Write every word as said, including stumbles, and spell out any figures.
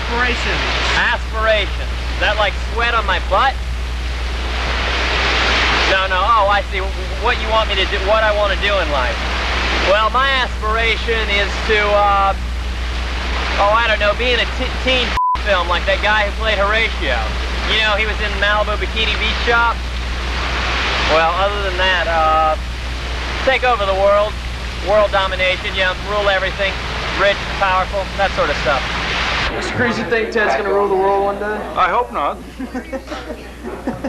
Aspirations. Aspirations. Is that like sweat on my butt? No, no. Oh, I see. What you want me to do, what I want to do in life. Well, my aspiration is to, uh, oh, I don't know, be in a t teen film like that guy who played Horatio. You know, he was in Malibu Bikini Beach Shop. Well, other than that, uh, take over the world, world domination, you know, rule everything, rich, powerful, that sort of stuff. Mister Cruz, you think Ted's gonna rule the world one day? I hope not.